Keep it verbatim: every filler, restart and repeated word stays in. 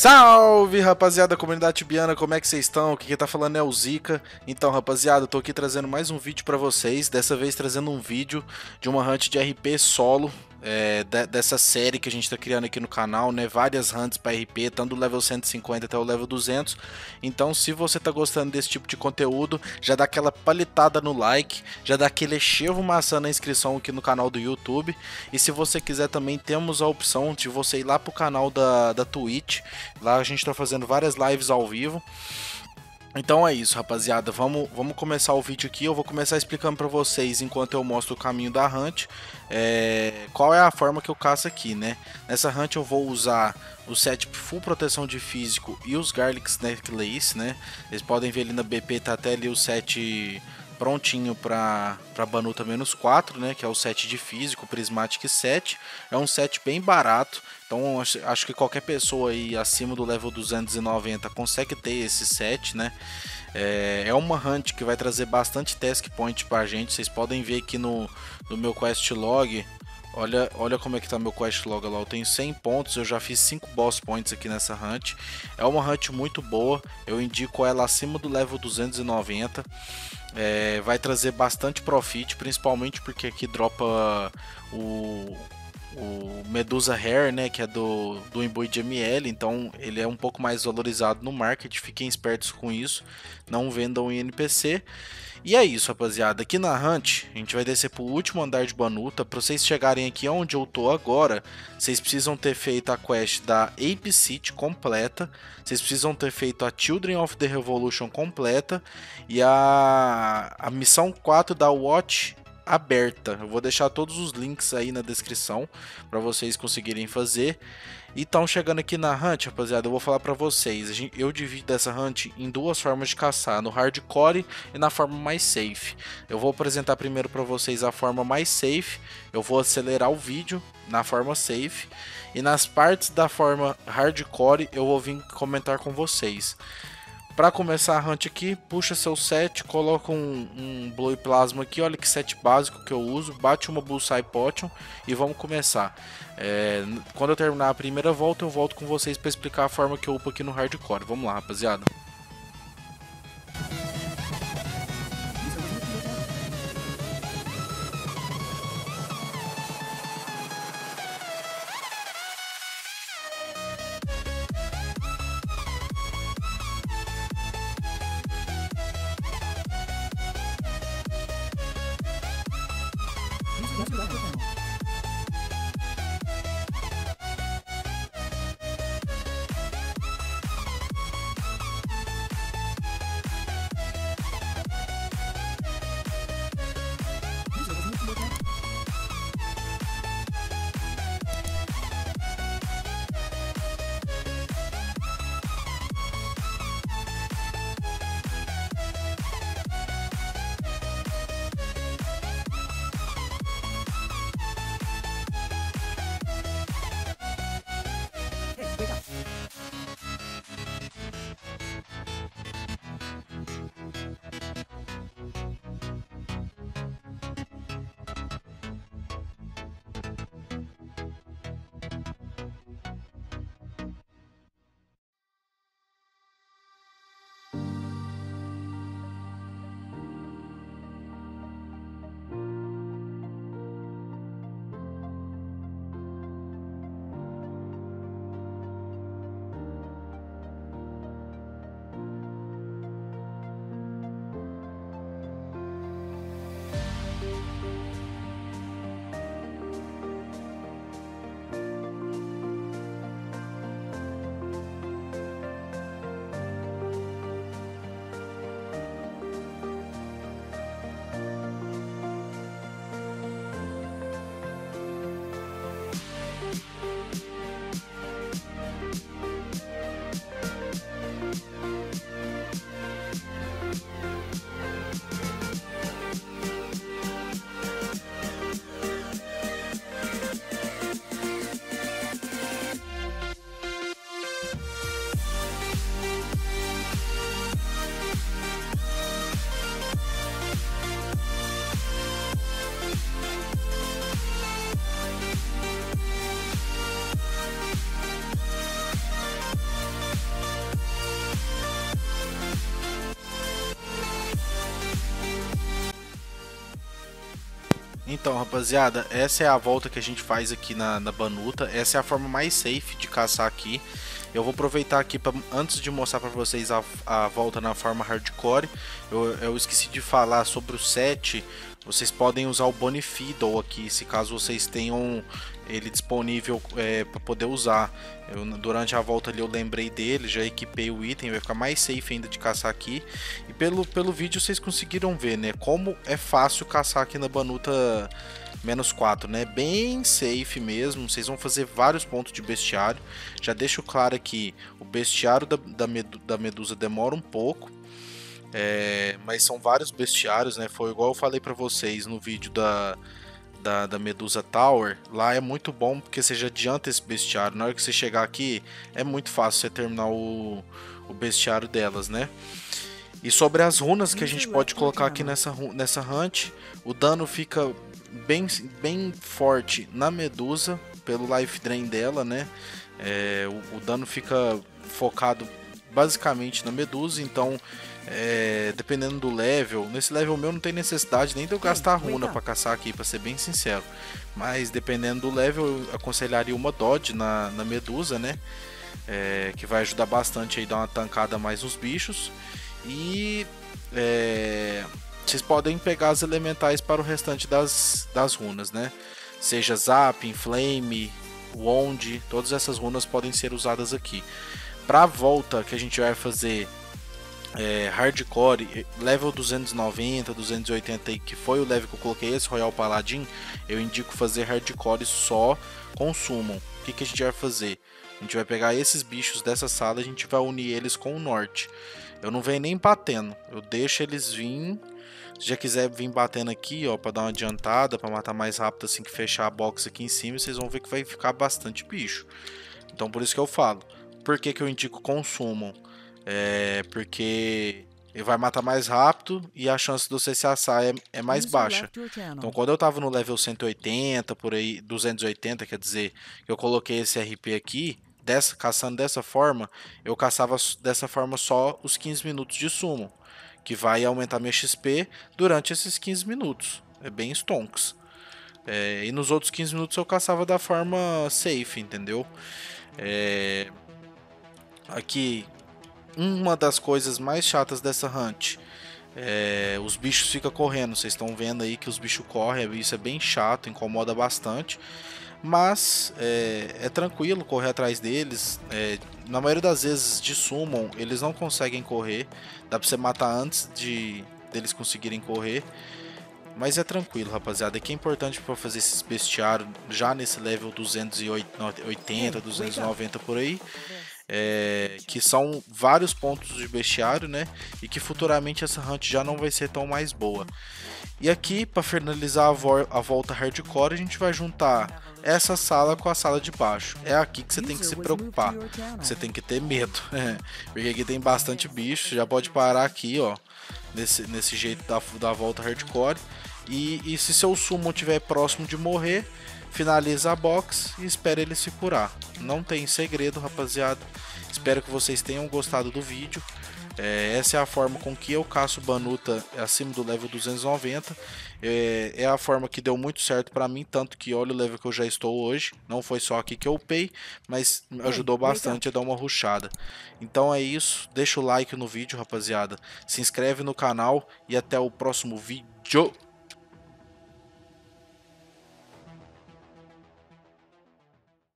Salve, rapaziada, comunidade tibiana, como é que vocês estão? Aqui quem tá falando é o Zika. Então, rapaziada, eu tô aqui trazendo mais um vídeo pra vocês. Dessa vez trazendo um vídeo de uma hunt de R P solo, é, de, dessa série que a gente tá criando aqui no canal, né? Várias hunts pra R P, tanto do level cento e cinquenta até o level duzentos. Então, se você tá gostando desse tipo de conteúdo, já dá aquela palitada no like, já dá aquele chevo maçã na inscrição aqui no canal do YouTube. E se você quiser também, temos a opção de você ir lá pro canal da, da Twitch. Lá a gente tá fazendo várias lives ao vivo. Então é isso, rapaziada, vamos, vamos começar o vídeo aqui. Eu vou começar explicando pra vocês, enquanto eu mostro o caminho da hunt, é, qual é a forma que eu caço aqui, né? Nessa hunt eu vou usar o set full proteção de físico e os Garlic's Necklace, né? Vocês podem ver ali na B P, tá até ali o set prontinho para para Banuta menos quatro, né, que é o set de físico, Prismatic sete. É um set bem barato, então acho, acho que qualquer pessoa aí acima do level duzentos e noventa consegue ter esse set, né. É, é uma hunt que vai trazer bastante task point pra gente. Vocês podem ver aqui no, no meu quest log. Olha, olha como é que tá meu quest log lá, eu tenho cem pontos, eu já fiz cinco boss points aqui nessa hunt. É uma hunt muito boa, eu indico ela acima do level duzentos e noventa. É, vai trazer bastante profit, principalmente porque aqui dropa o, o Medusa Hair, né, que é do, do imbuí de M L, então ele é um pouco mais valorizado no market. Fiquem espertos com isso, não vendam em N P C. E é isso, rapaziada, aqui na hunt a gente vai descer pro último andar de Banuta. Para vocês chegarem aqui onde eu tô agora, vocês precisam ter feito a quest da Ape City completa, vocês precisam ter feito a Children of the Revolution completa e a, a missão quatro da Watch aberta. Eu vou deixar todos os links aí na descrição para vocês conseguirem fazer. E estão chegando aqui na hunt, rapaziada, eu vou falar pra vocês, eu divido essa hunt em duas formas de caçar, no hardcore e na forma mais safe. Eu vou apresentar primeiro pra vocês a forma mais safe, eu vou acelerar o vídeo na forma safe, e nas partes da forma hardcore eu vou vir comentar com vocês. Para começar a hunt aqui, puxa seu set, coloca um, um Blow Plasma aqui, olha que set básico que eu uso, bate uma Bullseye Potion e vamos começar. É, quando eu terminar a primeira volta, eu volto com vocês para explicar a forma que eu upo aqui no Hardcore. Vamos lá, rapaziada. Então, rapaziada, essa é a volta que a gente faz aqui na, na Banuta. Essa é a forma mais safe de caçar aqui. Eu vou aproveitar aqui, pra, antes de mostrar para vocês a, a volta na forma hardcore, eu, eu esqueci de falar sobre o set. Vocês podem usar o Bonifiddle aqui, se caso vocês tenham ele disponível é, para poder usar. Eu, durante a volta ali eu lembrei dele, já equipei o item, vai ficar mais safe ainda de caçar aqui. E pelo, pelo vídeo vocês conseguiram ver, né, como é fácil caçar aqui na Banuta menos quatro, né? Bem safe mesmo. Vocês vão fazer vários pontos de bestiário. Já deixo claro aqui, o bestiário da, da, medu, da Medusa demora um pouco, é, mas são vários bestiários, né? Foi igual eu falei para vocês no vídeo da, da, da Medusa Tower. Lá é muito bom porque você já adianta esse bestiário. Na hora que você chegar aqui, é muito fácil você terminar o, o bestiário delas, né? E sobre as runas que a gente pode colocar aqui nessa, nessa hunt, o dano fica bem, bem forte na Medusa, pelo life drain dela, né? É, o, o dano fica focado basicamente na Medusa, então é, dependendo do level, nesse level meu não tem necessidade nem de eu gastar runa para caçar aqui, para ser bem sincero, mas dependendo do level eu aconselharia uma dodge na, na Medusa, né? É, que vai ajudar bastante aí, dar uma tancada mais nos bichos. E é, vocês podem pegar as elementais para o restante das, das runas, né? Seja Zap, Inflame, Wound, todas essas runas podem ser usadas aqui. Para a volta que a gente vai fazer é, Hardcore, level duzentos e noventa, duzentos e oitenta, que foi o level que eu coloquei esse Royal Paladin, eu indico fazer Hardcore só com Summon. O que, que a gente vai fazer? A gente vai pegar esses bichos dessa sala e a gente vai unir eles com o norte. Eu não venho nem batendo, eu deixo eles vir. Se já quiser vir batendo aqui, ó, para dar uma adiantada, para matar mais rápido assim que fechar a box aqui em cima, vocês vão ver que vai ficar bastante bicho. Então por isso que eu falo. Por que que eu indico com Summon? É porque ele vai matar mais rápido e a chance de você se assar é, é mais baixa. Então quando eu tava no level cento e oitenta, por aí, duzentos e oitenta, quer dizer, eu coloquei esse R P aqui, dessa, caçando dessa forma, eu caçava dessa forma só os quinze minutos de summon, que vai aumentar minha X P durante esses quinze minutos. É bem stonks. É, e nos outros quinze minutos eu caçava da forma safe, entendeu? É, aqui, uma das coisas mais chatas dessa hunt, é, os bichos ficam correndo. Vocês estão vendo aí que os bichos correm, isso é bem chato, incomoda bastante. Mas é, é tranquilo correr atrás deles. É, na maioria das vezes de summon eles não conseguem correr, dá pra você matar antes de deles conseguirem correr. Mas é tranquilo, rapaziada. Aqui é importante para fazer esses bestiários já nesse level duzentos e oitenta, duzentos e noventa por aí. É, que são vários pontos de bestiário, né? E que futuramente essa hunt já não vai ser tão mais boa. E aqui, para finalizar a, vo a volta hardcore, a gente vai juntar essa sala com a sala de baixo. É aqui que você tem que se preocupar, você tem que ter medo, porque aqui tem bastante bicho. Já pode parar aqui, ó, nesse, nesse jeito da, da volta hardcore. E, e se seu summon estiver próximo de morrer, finaliza a box e espera ele se curar. Não tem segredo, rapaziada. Espero que vocês tenham gostado do vídeo. É, essa é a forma com que eu caço Banuta acima do level duzentos e noventa. É, é a forma que deu muito certo para mim, tanto que olha o level que eu já estou hoje. Não foi só aqui que eu upei, mas ajudou bastante a dar uma rushada. Então é isso, deixa o like no vídeo, rapaziada. Se inscreve no canal e até o próximo vídeo.